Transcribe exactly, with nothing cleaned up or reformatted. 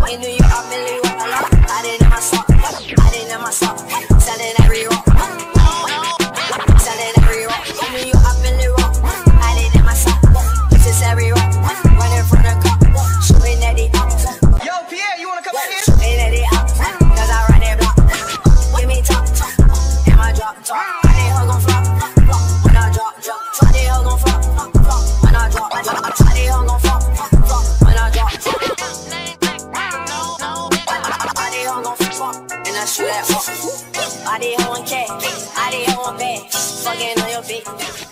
In New York, I'm really walk a lot. I didn't in my sock, I didn't in my sock. Selling every rock, selling every rock. In New York, I'm really rock. I didn't in my sock. This is every rock. Running from the cop, shooting at the up. Yo, Pierre, you wanna come out here? Shooting at the up, cause I run that block. Give me top, and my drop, top. I think her gon' flop, flop. When I drop, drop. I think her gon' flop, flop. When I drop, I drop. I think her gon' flop, flop. When I drop, drop. And I shoot that fuck. I did her one cat, I did her one bag. Fucking on your bitch.